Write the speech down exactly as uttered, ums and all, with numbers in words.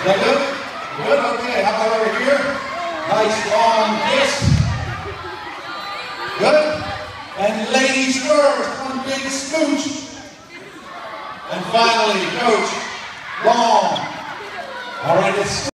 that good? Good, okay. How about over here? Nice long kiss. Good. And ladies first, one big scooch. And finally, Coach, long. All right, let's